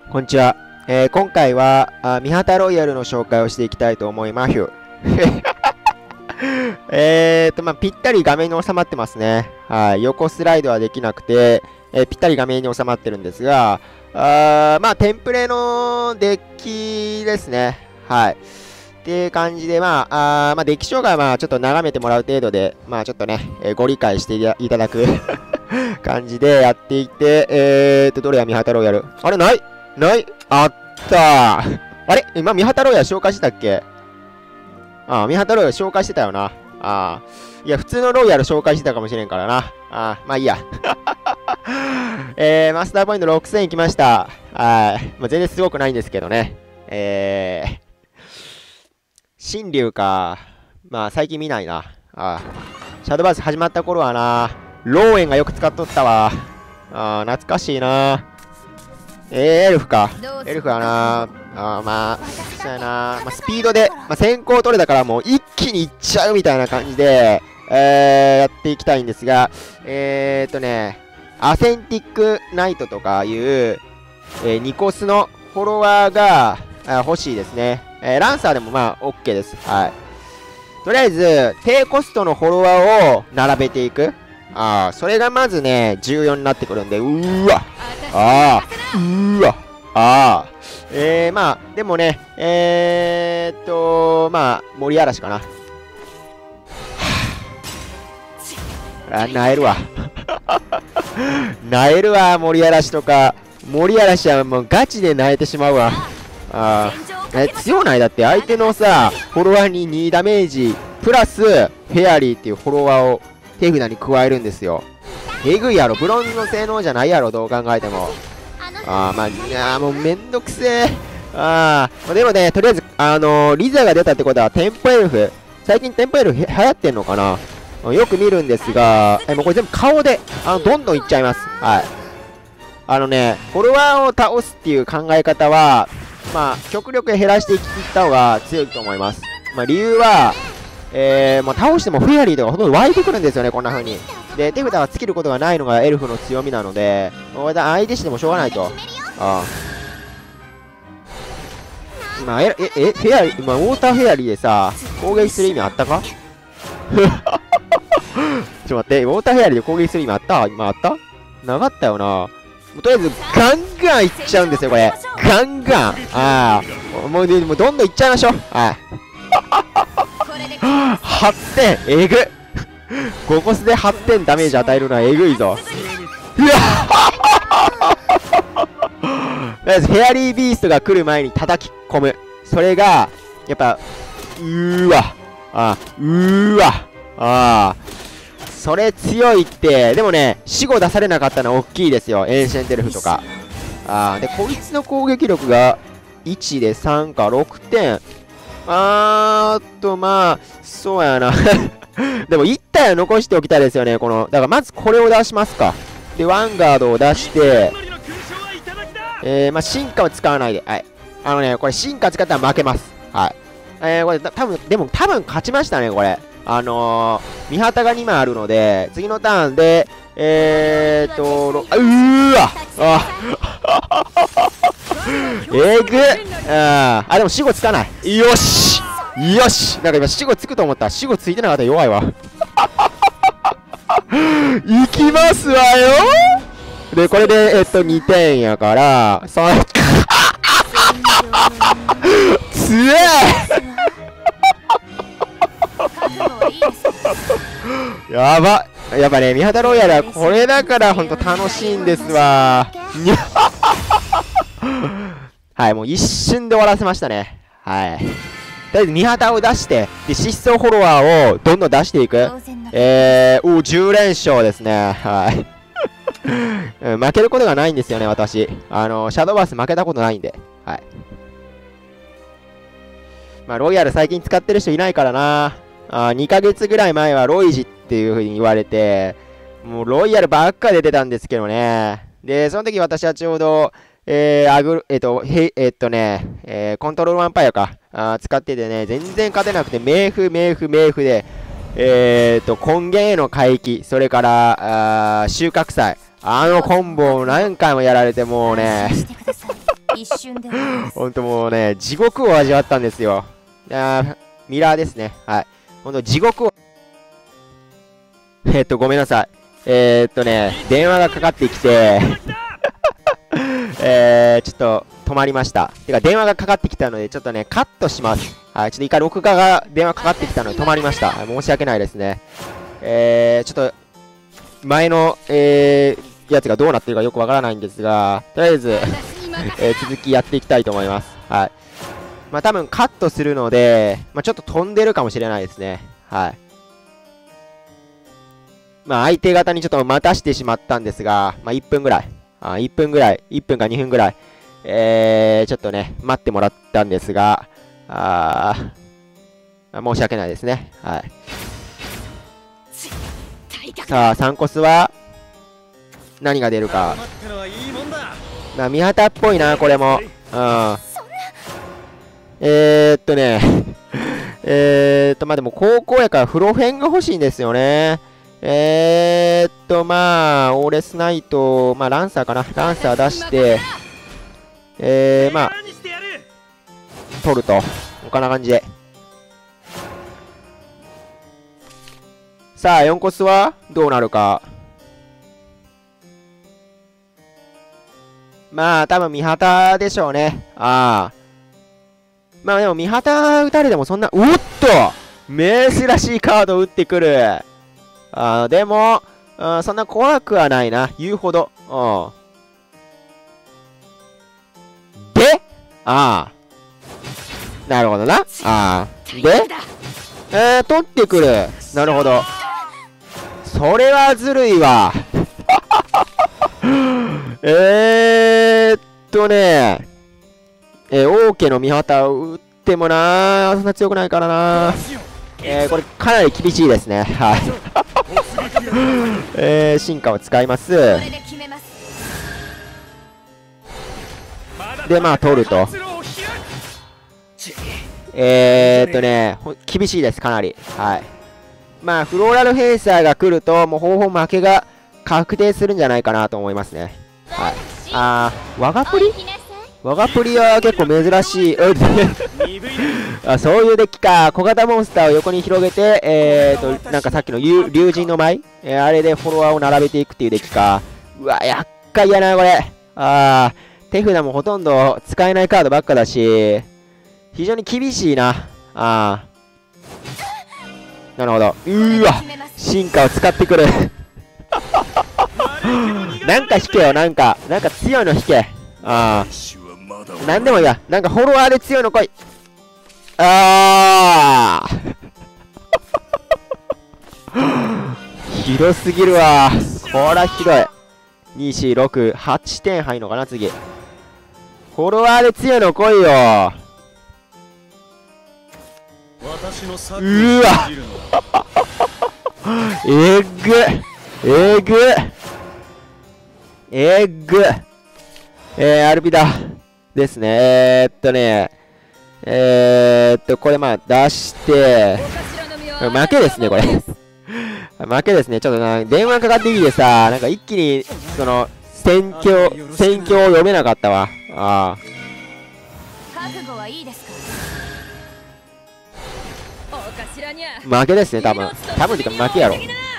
こんにちは。今回は三畑ロイヤルの紹介をしていきたいと思います。ぴったり画面に収まってますね。はい。横スライドはできなくて、ぴったり画面に収まってるんですが、テンプレのデッキですね。はい。っていう感じで、デッキ紹介はちょっと眺めてもらう程度で、ちょっとね、ご理解していただく感じでやっていて、どれや三畑ロイヤル。あれないあったー。あれ今、三畑ロイヤル紹介してたっけ？三畑ロイヤル紹介してたよな。いや、普通のロイヤル紹介してたかもしれんからな。いいや。マスターポイント6000いきました。全然すごくないんですけどね。神竜か。最近見ないな。シャドーバース始まった頃はな、ローエンがよく使っとったわ。懐かしいな。エルフか。エルフはな、そうやな。スピードで、先行取れたからもう一気にいっちゃうみたいな感じで、やっていきたいんですが、アセンティックナイトとかいう、ニコスのフォロワーが欲しいですね。ランサーでもOK です。はい。とりあえず、低コストのフォロワーを並べていく。それがまずね、重要になってくるんで、でもね、森嵐かな。なえるわ。なえるわ、森嵐とか。森嵐はもうガチでなえてしまうわ。強ないだって相手のさ、フォロワーに2ダメージ、プラス、フェアリーっていうフォロワーを手札に加えるんですよ。えぐいやろ、ブロンズの性能じゃないやろ、どう考えても。もうめんどくせえ。でもね、とりあえず、リザが出たってことは、テンポエルフ。最近テンポエルフ流行ってんのかな？よく見るんですが、もうこれ全部顔で、どんどんいっちゃいます。はい。フォロワーを倒すっていう考え方は、極力減らしていった方が強いと思います。理由は、倒してもフェアリーとかほとんど湧いてくるんですよね、こんな風に。で、手札が尽きることがないのがエルフの強みなので、相手してもしょうがないと。フェアリー、ウォーターフェアリーでさ、攻撃する意味あったか？ちょっと待って、ウォーターフェアリーで攻撃する意味あった？今あった？なかったよな。とりあえず、ガンガンいっちゃうんですよ、これ。ガンガン。もうどんどんいっちゃいましょう。8点、えぐ。5コスで8点ダメージ与えるのはえぐいぞ。うわとりあえず、フェアリービーストが来る前に叩き込む。それが、やっぱ、それ強いって、でもね、死後出されなかったのは大きいですよ。エンシェンテルフとか。で、こいつの攻撃力が1で3か6点。そうやな。でも1体は残しておきたいですよね。だからまずこれを出しますか。で、ヴァンガードを出して、進化は使わないで。はい。これ進化使ったら負けます。はい。これ多分勝ちましたね、これ。三畑が2枚あるので、次のターンで、えぐでも死後つかない。よしなんか今死後つくと思った。死後ついてなかったら弱いわ。いきますわよ。で、これで、2点やから、3、強えやば。やっぱね、三畑ロイヤルはこれだからほんと楽しいんですわ。はい、もう一瞬で終わらせましたね。はい。とりあえず三畑を出して、で、失踪フォロワーをどんどん出していく。10連勝ですね。はい。負けることがないんですよね、私。シャドーバース負けたことないんで。はい。ロイヤル最近使ってる人いないからな。2ヶ月ぐらい前はロイジっていう風に言われて、もうロイヤルばっか出てたんですけどね。で、その時私はちょうど、コントロールワンパイアか。使っててね、全然勝てなくて、冥府で、根源への回帰、それから、収穫祭。コンボを何回もやられてもうね、 一瞬で終わります。 ほんともうね、地獄を味わったんですよ。ミラーですね。はい。ほんと地獄を。ごめんなさい。電話がかかってきて、ちょっと止まりました。てか、電話がかかってきたので、ちょっとね、カットします。はい。ちょっと一回録画が電話かかってきたので止まりました。申し訳ないですね。ちょっと、前の、やつがどうなってるかよくわからないんですが、とりあえず、続きやっていきたいと思います。はい。まあ多分カットするので、まあちょっと飛んでるかもしれないですね。はい。まあ相手方にちょっと待たしてしまったんですが、まあ1分ぐらい。1分ぐらい、1分か2分ぐらい、ちょっとね、待ってもらったんですが、申し訳ないですね。はい。さあ、サンコスは、何が出るか。まあ、見旗っぽいな、これも。うん。まあでも高校やからフロフェンが欲しいんですよね。まあ、オーレスナイト、まあ、ランサーかな。ランサー出して、まあ、取ると。こんな感じで。さあ、4コスはどうなるか。まあ、多分、見旗でしょうね。まあ、でも、見旗打たれてもそんな、おっと珍しいカード打ってくる。でも、そんな怖くはないな。言うほど。で、なるほどな。で、取ってくる。なるほど。それはずるいわ。王家の見旗を打ってもなそんな強くないからなこれかなり厳しいですね。はい。進化を使います。で、まあ、取ると。厳しいです、かなり。はい。まあ、フローラルフェイサーが来ると、もうほぼ負けが確定するんじゃないかなと思いますね。はい。我がプリは結構珍しい。そういうデッキか。小型モンスターを横に広げて、なんかさっきの竜神の舞、あれでフォロワーを並べていくっていうデッキか。うわ、厄介やな、これ。手札もほとんど使えないカードばっかだし、非常に厳しいな。なるほど。進化を使ってくる。なんか引けよ、なんか強いの引け。なんでもいいや。なんかフォロワーで強いの来い。ひどすぎるわ。こらひどい。2、4、6、8点入るのかな、次。フォロワーで強いの来いよ。うわえぐアルビダですね。これまあ出して、負けですね、これ。負けですね。ちょっとな、電話かかってきてさ、なんか一気に、その、戦況を読めなかったわ。 覚悟はいいですか？ 負けですね、多分てか負けやろ。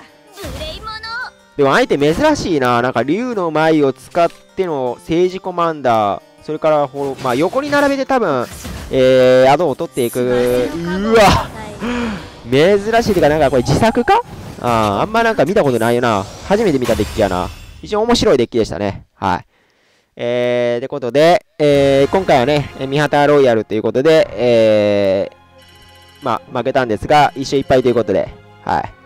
でも相手珍しいな。なんか竜の舞を使っての政治コマンダー、それからまあ横に並べて多分アドを取っていく。うわ珍しい。てかなんかこれ自作か。あんまなんか見たことないよな。初めて見たデッキやな。非常に面白いデッキでしたね。はい。ってことで、今回はね、ミハタロイヤルということで、まあ負けたんですが、1勝1敗ということで、はい。